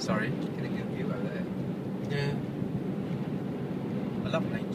Sorry? Get a good view out of there. Yeah. I love nature.